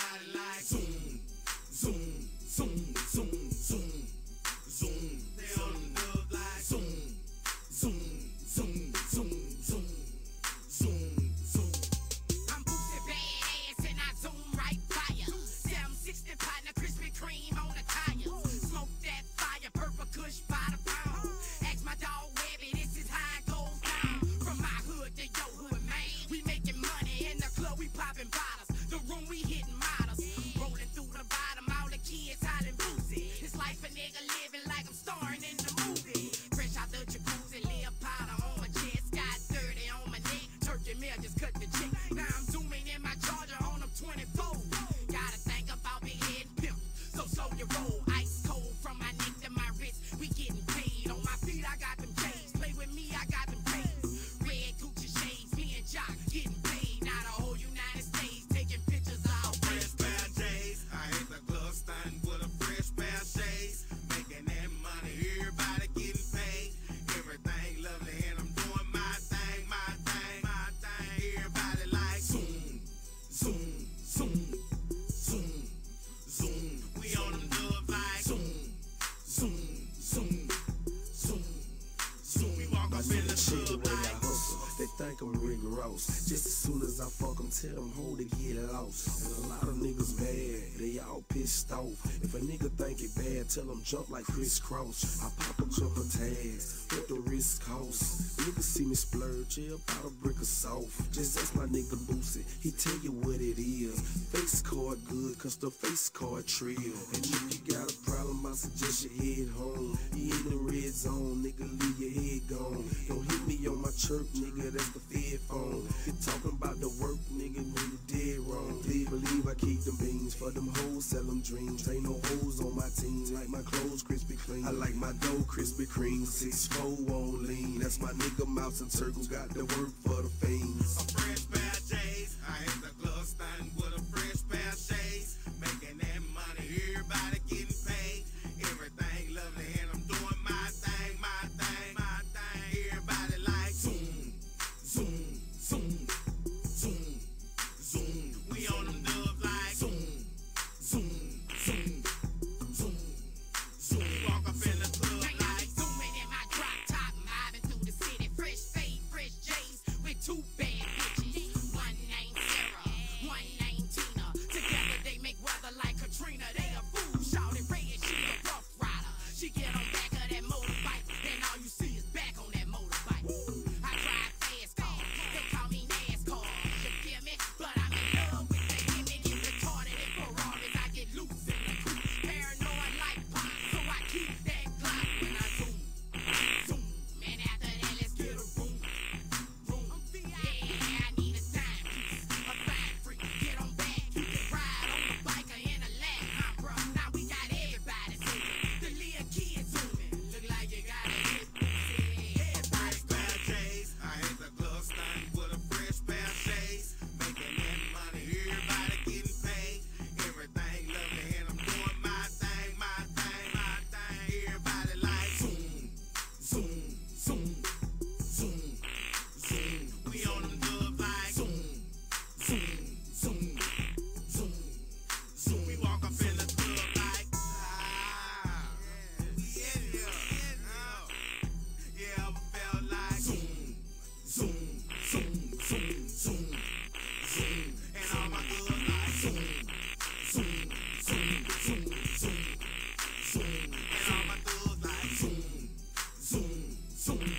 everybody like zoom, zoom, zoom, zoom, zoom, zoom. They on the dub like zoom, zoom, zoom, zoom, zoom, zoom, zoom. I'm boosted badass and I zoom right by ya. 760 partner, Krispy Kreme on the tire. Smoke that fire, purple kush by the pound. Ask my dog Webby, this is how it goes down. From my hood to your hood, man. We making money in the club, we popping bottles. The room we hitting models. Rolling through the bottom, all the kids hiding boozy. It's life a nigga living like I'm starring in the movie. Fresh out the jacuzzi, live powder on my chest, got dirty on my neck. Turkey meal just cut the check. Now I'm zooming in my Charger on them 24. Gotta think about big head and pimp. So slow your roll, ice cold from my neck to my wrist. We getting paid. On my feet I got them J's. Play with me, I got them J's. Red Gucci shades, me and Jock getting paid. Now the whole United States taking pictures all day. Fresh pair of J's, I hit the club stunting with a fresh pair of shades. Making that money, everybody getting paid. Everything lovely and I'm doing my thing, my thing, my thing. Everybody like zoom, zoom, zoom, zoom, zoom. We on them dubs like zoom, zoom, zoom, zoom, zoom. We walk up in the club like they think I'm Rick Ross. Just as soon as I fuck them, tell them hold to get lost. And a lot of niggas bad, they all pissed off. If a nigga think it bad, tell them jump like crisscross. I pop a jumper tags, what the risk cost. Niggas see me splurge, yeah, about a brick of salt. Just ask my nigga Boosie, he tell you what it is. Face card good, cause the face card trill. And if you got a problem, I suggest you head home. You in the red zone, nigga, leave your head gone. Don't hit me on my chirp, nigga, that's the Fed phone. You talking about the work, nigga, when you dead wrong. Please believe I keep them beans for them hoes, sell them dreams. Ain't no hoes on my team, like my clothes crispy clean. I like my dough crispy cream, 6'4" on lean. That's my nigga Mouse and Turkle, got the work for the fiends. a fresh pair of J's, I hit the club stunting with a fresh pair of shades. Making that money, everybody getting paid. Everything lovely and I'm doing my thing, my thing, my thing. Everybody like zoom, zoom, zoom, zoom, zoom. We on them dubs like zoom, zoom, zoom, zoom, zoom. We walk up in the club like Zooming in my drop top, mobbing through the city. Fresh fade, fresh J's with two bad bitches. One named Sarah, one named Tina. Together they make weather like Katrina. They a fool, shouting red, she a rough rider. She get on back of that motorbike, and all you see is back on that motorbike. I drive fast cars, they call me NASCAR. You feel me? But I'm in love with the image. Get retarded in Ferraris, I get loose in the coupe. Paranoid like pop, so I keep that Glock when I zoom, zoom. And after that, let's get a room, room. Yeah, I need a timepiece, a fine freak. Get on back, you can ride on the bike or in a lap, huh, bro? Now we got everybody zooming. The little kids zooming. Look like you got a hit. Everybody fresh pair of J's, I hit the club stunting with a fresh pair of shades. Making that money, everybody getting paid. Everything lovely and I'm doing my thing, my thing, my thing. Everybody like zoom, zoom, zoom, zoom, zoom. We on them dubs like zoom, zoom, zoom, zoom, zoom. We walk up in the club like yeah, I felt like zoom, zoom, zoom, zoom, zoom, zoom. And all my girls like zoom, zoom, zoom, zoom, zoom, zoom. And all my girls like zoom, zoom, zoom,